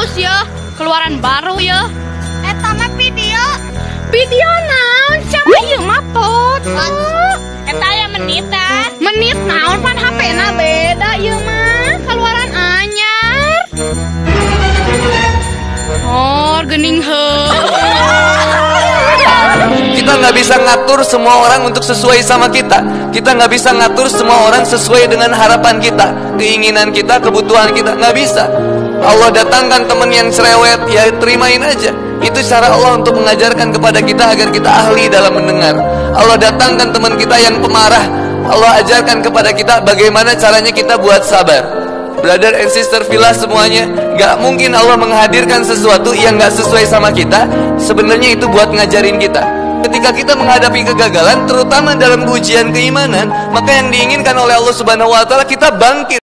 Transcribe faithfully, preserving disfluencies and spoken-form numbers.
bagus ya, keluaran baru ya. Eta mah video. Video naon? Siapa ieu mah foto? Eta aya menitan. Menit naon pan H P-na beda ieu mah, keluaran anyar. Oh, gening heuh. Kita nggak bisa ngatur semua orang untuk sesuai sama kita. Kita nggak bisa ngatur semua orang sesuai dengan harapan kita, keinginan kita, kebutuhan kita. Nggak bisa. Allah datangkan teman yang cerewet, ya terimain aja. Itu cara Allah untuk mengajarkan kepada kita agar kita ahli dalam mendengar. Allah datangkan teman kita yang pemarah, Allah ajarkan kepada kita bagaimana caranya kita buat sabar. Brother and sister Villa semuanya, gak mungkin Allah menghadirkan sesuatu yang gak sesuai sama kita. Sebenarnya itu buat ngajarin kita. Ketika kita menghadapi kegagalan, terutama dalam ujian keimanan, maka yang diinginkan oleh Allah Subhanahu wa taala kita bangkit.